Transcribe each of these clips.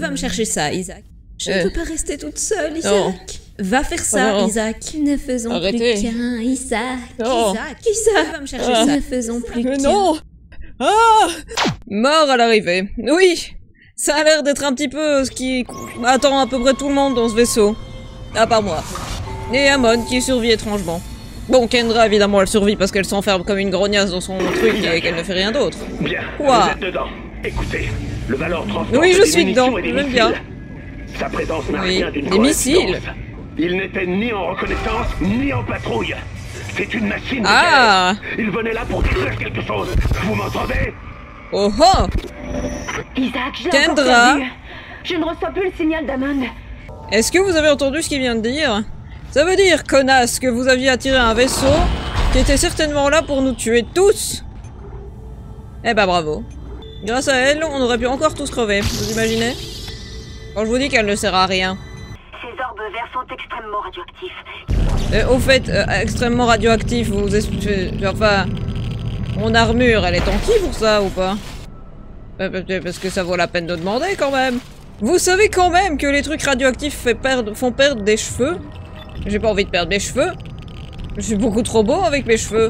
Va me chercher ça, Isaac. Je ne peux pas rester toute seule, Isaac. Non. Va faire ça, Isaac. Ne faisons Arrêtez. plus qu'un, Isaac. Non. Isaac, va me chercher ça. Ne faisons plus Mais qu'un. non. Ah. Mort à l'arrivée. Oui. Ça a l'air d'être un petit peu ce qui attend à peu près tout le monde dans ce vaisseau. À part moi. Et Amon qui survit étrangement. Bon, Kendra, évidemment, elle survit parce qu'elle s'enferme comme une grognasse dans son truc et qu'elle ne fait rien d'autre. Bien, Quoi? vous êtes dedans. Écoutez, le Valor transporte Oui, je des suis munitions dedans, et des j'aime missiles. bien. Sa présence n'a Oui, rien d'une des missiles. coïncidence. Il n'était ni en reconnaissance, ni en patrouille. C'est une machine de Ah. guerre. Il venait là pour détruire quelque chose. Vous m'entendez? Oh oh. Isaac, j'ai Kendra. encore perdu. Je ne reçois plus le signal d'Amon. Est-ce que vous avez entendu ce qu'il vient de dire? Ça veut dire, connasse, que vous aviez attiré un vaisseau qui était certainement là pour nous tuer tous. Eh ben bravo. Grâce à elle, on aurait pu encore tous crever, vous imaginez? Quand je vous dis qu'elle ne sert à rien. Ces orbes verts sont extrêmement radioactifs. Au fait, extrêmement radioactif, enfin... Mon armure, elle est en qui pour ça, ou pas? Parce que ça vaut la peine de demander, quand même. Vous savez quand même que les trucs radioactifs font perdre des cheveux? J'ai pas envie de perdre mes cheveux. Je suis beaucoup trop beau avec mes cheveux.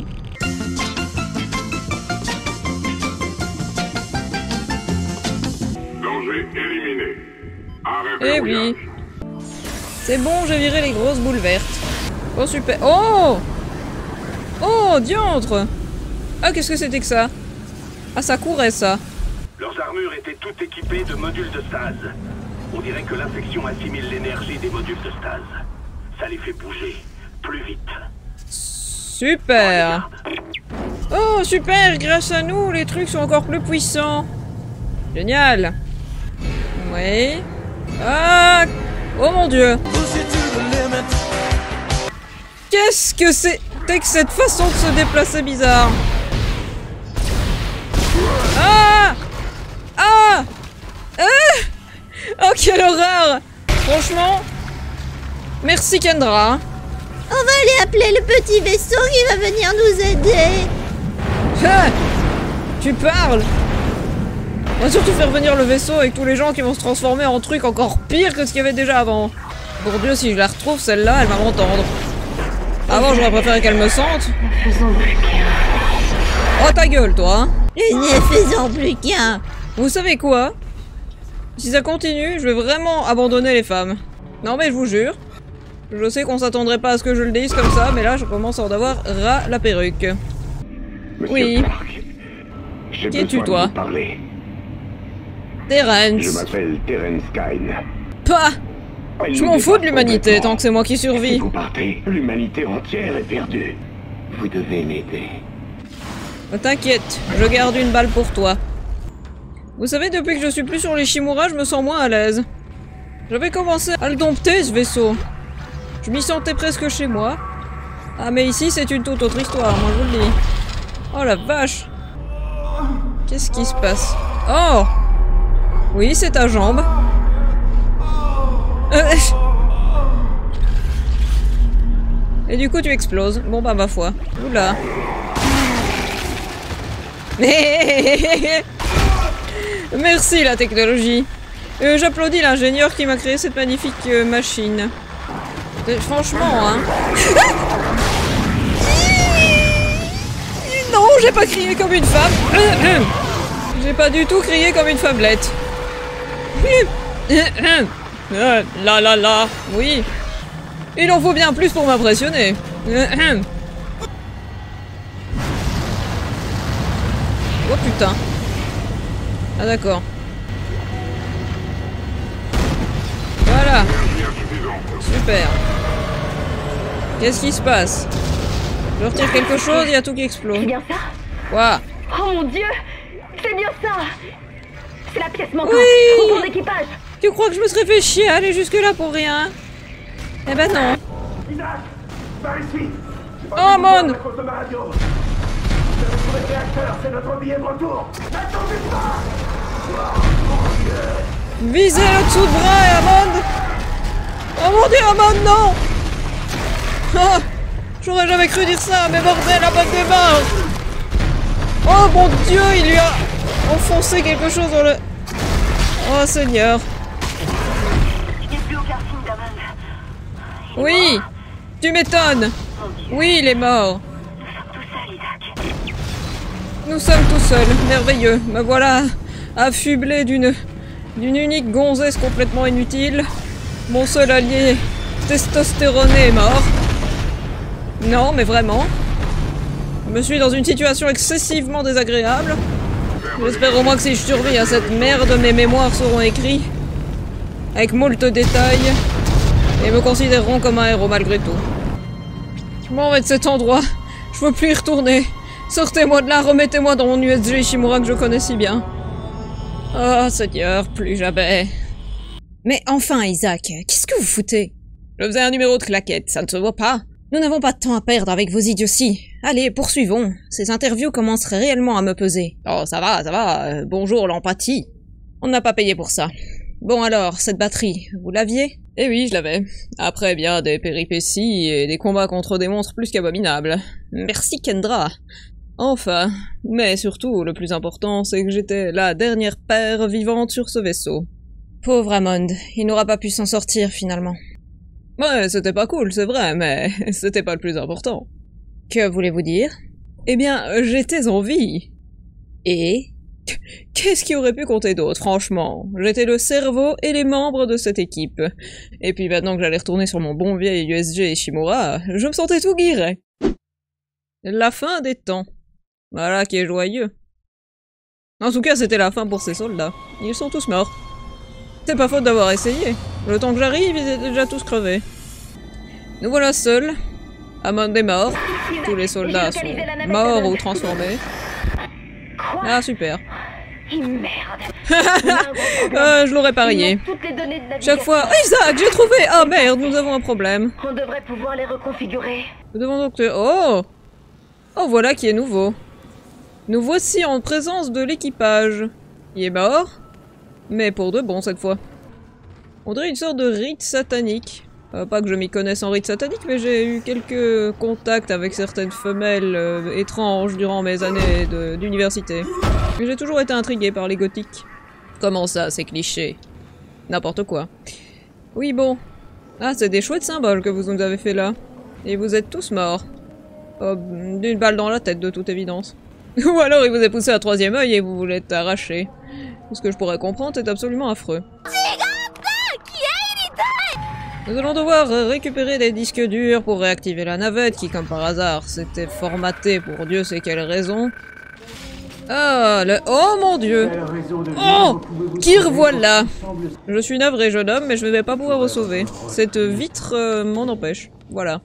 Danger éliminé. Arrêt Eh verrouillage. oui. C'est bon, j'ai viré les grosses boules vertes. Oh, super. Oh! Oh, diantre! Ah, qu'est-ce que c'était que ça? Ah, ça courait, ça. Leurs armures étaient toutes équipées de modules de stase. On dirait que l'infection assimile l'énergie des modules de stase. Ça les fait bouger plus vite. Super! Oh, super! Grâce à nous, les trucs sont encore plus puissants. Génial! Oui. Ah! Oh mon dieu! Qu'est-ce que c'était que cette façon de se déplacer bizarre? Ah! Ah! Ah! Oh, quelle horreur! Franchement, merci Kendra. On va aller appeler le petit vaisseau qui va venir nous aider. Ah! Tu parles? On va surtout faire venir le vaisseau avec tous les gens qui vont se transformer en trucs encore pire que ce qu'il y avait déjà avant. Pour Dieu, si je la retrouve, celle-là, elle va m'entendre. Avant, j'aurais préféré qu'elle me sente. Ne faisons plus qu'un. Oh, ta gueule, toi, hein. Ne faisons plus qu'un. Vous savez quoi? Si ça continue, je vais vraiment abandonner les femmes. Non, mais je vous jure. Je sais qu'on s'attendrait pas à ce que je le dise comme ça, mais là, je commence à en avoir ras la perruque. Monsieur Oui. Clark, j'ai Qui es-tu, besoin de toi? vous parler. Je Terence. m'appelle Terence Kine. Pas. Elle Je nous m'en fous de dépasse l'humanité complètement. tant que c'est moi qui Si survis. vous partez, l'humanité entière est perdue. Vous devez m'aider. T'inquiète, je garde une balle pour toi. Vous savez, depuis que je suis plus sur les Shimura, je me sens moins à l'aise. J'avais commencé à le dompter, ce vaisseau. Je m'y sentais presque chez moi. Ah, mais ici, c'est une toute autre histoire, moi je vous le dis. Oh la vache! Qu'est-ce qui se passe? Oh! Oui, c'est ta jambe. Et du coup, tu exploses. Bon, bah, ma foi. Oula. Merci, la technologie. J'applaudis l'ingénieur qui m'a créé cette magnifique machine. Franchement, hein. Non, j'ai pas crié comme une femme. J'ai pas du tout crié comme une femmelette. La la la. Oui. Il en faut bien plus pour m'impressionner. Oh putain. Ah d'accord. Voilà. Super. Qu'est-ce qui se passe? Je retire quelque chose, il y a tout qui explose. C'est bien ça? Quoi? Oh mon dieu! C'est bien ça! C'est la pièce manquante! Oui. Au bord d'équipage! Tu crois que je me serais fait chier à aller jusque là pour rien? Eh ben non. Isaac, par ici. Oh mon! cause de ma radio. Vous avez trouvé le réacteur, c'est notre billet de retour. N'attendez pas. Visez le dessous de bras, Amand! Oh mon dieu, Amand, non! Oh, j'aurais jamais cru dire ça, mais bordel, la bonne démarre! Oh mon dieu, il lui a enfoncé quelque chose dans le... Oh Seigneur! Oui! Tu m'étonnes! Oui, il est mort! Nous sommes tout seuls, merveilleux. Me voilà affublé d'une unique gonzesse complètement inutile. Mon seul allié testostéroné est mort. Non, mais vraiment. Je me suis dans une situation excessivement désagréable. J'espère au moins que si je survis à cette merde, mes mémoires seront écrits. Avec moult détails. Et me considéreront comme un héros malgré tout. Je m'en vais de cet endroit. Je veux plus y retourner. Sortez-moi de là, remettez-moi dans mon USG Ishimura que je connais si bien. Oh, Seigneur, plus jamais. Mais enfin, Isaac, qu'est-ce que vous foutez? Je faisais un numéro de claquette, ça ne se voit pas. Nous n'avons pas de temps à perdre avec vos idioties. Allez, poursuivons. Ces interviews commenceraient réellement à me peser. Oh, ça va, bonjour l'empathie. On n'a pas payé pour ça. Bon alors, cette batterie, vous l'aviez? Eh oui, je l'avais. Après bien des péripéties et des combats contre des monstres plus qu'abominables. Merci Kendra. Enfin, mais surtout, le plus important, c'est que j'étais la dernière paire vivante sur ce vaisseau. Pauvre Hammond, il n'aura pas pu s'en sortir finalement. Ouais, c'était pas cool, c'est vrai, mais c'était pas le plus important. Que voulez-vous dire? Eh bien, j'étais en vie. Et? Qu'est-ce qui aurait pu compter d'autre, franchement? J'étais le cerveau et les membres de cette équipe. Et puis maintenant que j'allais retourner sur mon bon vieil USG Ishimura, je me sentais tout guiré. La fin des temps. Voilà qui est joyeux. En tout cas, c'était la fin pour ces soldats. Ils sont tous morts. C'est pas faute d'avoir essayé. Le temps que j'arrive, ils étaient déjà tous crevés. Nous voilà seuls. Hammond est mort. Tous les soldats sont morts ou transformés. Ah, super. Merde. Je l'aurais parié. Chaque fois... Isaac, j'ai trouvé! Ah merde, nous avons un problème. On devrait pouvoir les reconfigurer. Nous devons donc... Oh! Oh, voilà qui est nouveau. Nous voici en présence de l'équipage. Il est mort, mais pour de bon cette fois. On dirait une sorte de rite satanique. Pas que je m'y connaisse en rite satanique, mais j'ai eu quelques contacts avec certaines femelles étranges durant mes années d'université. J'ai toujours été intrigué par les gothiques. Comment ça, c'est cliché? N'importe quoi. Oui, bon. Ah, c'est des chouettes symboles que vous nous avez fait là. Et vous êtes tous morts. Oh, d'une balle dans la tête, de toute évidence. Ou alors il vous a poussé un troisième œil et vous voulez t'arracher. Ce que je pourrais comprendre, c'est absolument affreux. Nous allons devoir récupérer des disques durs pour réactiver la navette qui, comme par hasard, s'était formatée pour Dieu sait quelle raison. Ah, oh mon Dieu! Oh! Qui revoilà! Je suis navré, jeune homme, mais je ne vais pas pouvoir vous sauver. Cette vitre m'en empêche. Voilà.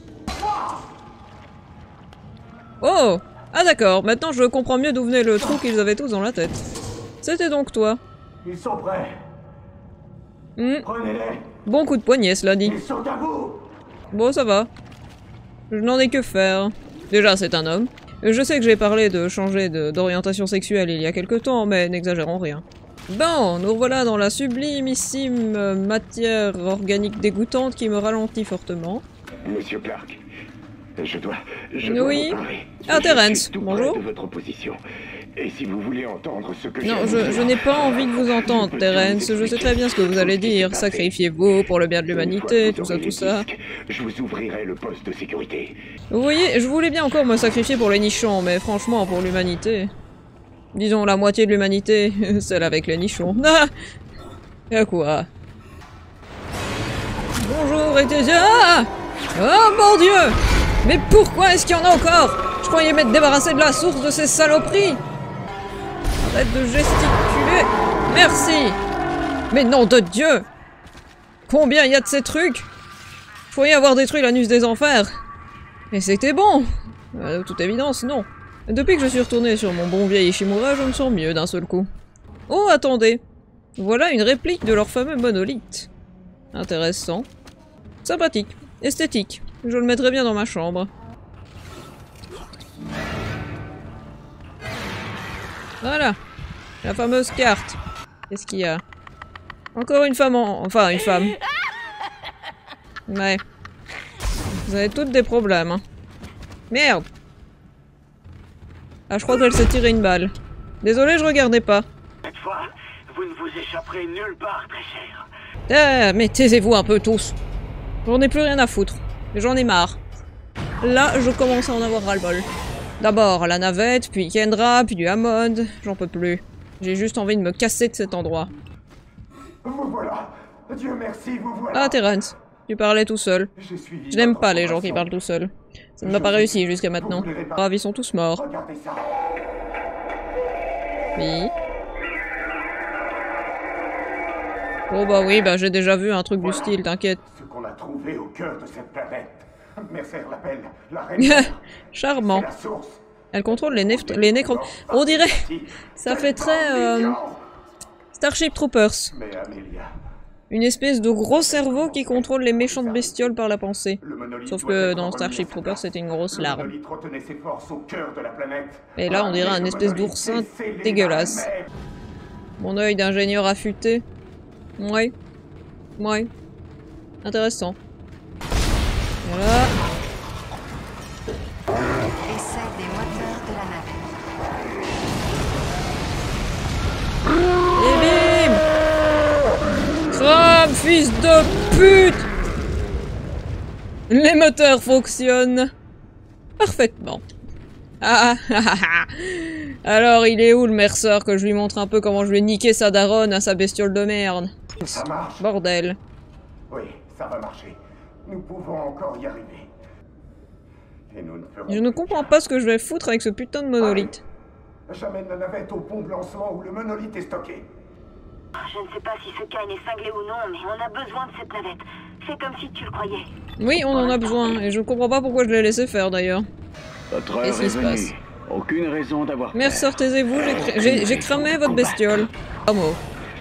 Oh! Ah d'accord, maintenant je comprends mieux d'où venait le trou qu'ils avaient tous dans la tête. C'était donc toi. Ils sont prêts. Prenez-les. Bon coup de poignet, cela dit. Ils sont à vous. Bon, ça va. Je n'en ai que faire. Déjà, c'est un homme. Je sais que j'ai parlé de changer d'orientation sexuelle il y a quelque temps, mais n'exagérons rien. Bon, nous revoilà dans la sublimissime matière organique dégoûtante qui me ralentit fortement. Monsieur Clark, je dois oui. vous parler. Ah, Terence, tout bonjour. près de votre position. Et si vous voulez entendre ce que non, je n'ai pas envie de vous entendre, Terence. Je sais très bien ce que vous allez dire. Sacrifiez-vous pour le bien de l'humanité, tout ça, tout ça. Je vous ouvrirai le poste de sécurité. Vous voyez, je voulais bien encore me sacrifier pour les nichons, mais franchement, pour l'humanité... Disons la moitié de l'humanité, celle avec les nichons. Ah! Y'a quoi? Bonjour, et ah! Oh mon Dieu! Mais pourquoi est-ce qu'il y en a encore? Je croyais m'être débarrassé de la source de ces saloperies! Arrête de gesticuler! Merci! Mais nom de Dieu! Combien il y a de ces trucs? Faut y avoir détruit l'anus des enfers! Et c'était bon! De toute évidence, non. Depuis que je suis retourné sur mon bon vieil Ishimura, je me sens mieux d'un seul coup. Oh, attendez! Voilà une réplique de leur fameux monolithe. Intéressant. Sympathique. Esthétique. Je le mettrai bien dans ma chambre. Voilà. La fameuse carte. Qu'est-ce qu'il y a? Encore une femme Enfin, une femme. Ouais. Vous avez toutes des problèmes, hein. Merde! Ah, je crois qu'elle s'est tiré une balle. Désolé, je regardais pas. Cette fois, vous ne vous échapperez nulle part, très cher. Ah, mais taisez-vous un peu tous. J'en ai plus rien à foutre. J'en ai marre. Là, je commence à en avoir ras-le-bol. D'abord la navette, puis Kendra, puis du Hammond. J'en peux plus. J'ai juste envie de me casser de cet endroit. Vous voilà. Dieu merci, vous voilà. Ah, Terrence. Tu parlais tout seul. Je n'aime pas les gens qui parlent tout seuls. Ça ne m'a pas réussi jusqu'à maintenant. Brave, ils sont tous morts. Regardez ça. Oui. Oh bah oui, bah j'ai déjà vu un truc du style, t'inquiète. Ce qu'on a trouvé au cœur de cette planète. Mercer l'appelle la reine. Charmant. C'est la source. Elle contrôle les nécros... On dirait... Ça fait très... Starship Troopers. Mais Amelia, Une espèce de gros cerveau qui contrôle les méchantes bestioles par la pensée. le monolithe Sauf doit que être dans remis Starship à sa Troopers, place. c'était une grosse Le larme. monolithe retenait ses forces au cœur de la planète. Et là, on dirait un Le espèce monolithe d'oursin s'est scellé dégueulasse. dans la mer. Mon œil d'ingénieur affûté. Ouais. Ouais. Intéressant. Voilà. Essai des moteurs de la navette. Et bim! Crame, fils de pute! Les moteurs fonctionnent parfaitement. Ah, ah, ah, ah. Alors, il est où le Mercer que je lui montre un peu comment je vais niquer sa daronne à sa bestiole de merde? Ça marche. Bordel. Oui, ça va marcher. Nous pouvons encore y arriver. Et nous ne ferons Je ne comprends pas ce que je vais foutre avec ce putain de monolithe. J'amène la navette au pont de lancement où le monolithe est stocké. Je ne sais pas si ce Kain est cinglé ou non, mais on a besoin de cette navette. Fais comme si tu le croyais. Oui, on en a besoin, et je ne comprends pas pourquoi je l'ai laissé faire d'ailleurs. Votre Qu'est-ce heure qui est se passe? venue. Aucune raison d'avoir Mercer, taisez-vous, j'ai cramé votre bestiole. Bravo.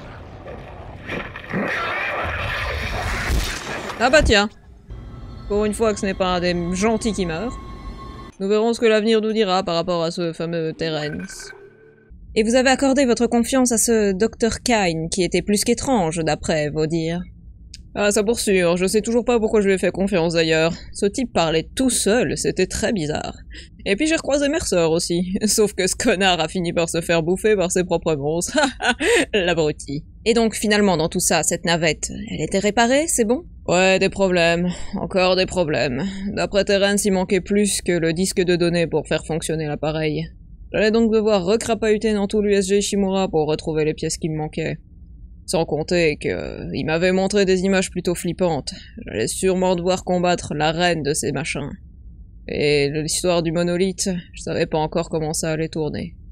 Ah bah tiens. Pour une fois que ce n'est pas un des gentils qui meurt. Nous verrons ce que l'avenir nous dira par rapport à ce fameux Terrence. Et vous avez accordé votre confiance à ce Dr. Kain, qui était plus qu'étrange, d'après vos dires. Ah, ça pour sûr, je sais toujours pas pourquoi je lui ai fait confiance d'ailleurs. Ce type parlait tout seul, c'était très bizarre. Et puis j'ai recroisé Mercer aussi, sauf que ce connard a fini par se faire bouffer par ses propres monstres. L'abruti. Et donc finalement dans tout ça, cette navette, elle était réparée, c'est bon? Ouais, des problèmes. Encore des problèmes. D'après Terrence, il manquait plus que le disque de données pour faire fonctionner l'appareil. J'allais donc devoir recrapahuter dans tout l'USG Ishimura pour retrouver les pièces qui me manquaient. Sans compter que il m'avait montré des images plutôt flippantes. J'allais sûrement devoir combattre la reine de ces machins. Et l'histoire du monolithe, je savais pas encore comment ça allait tourner.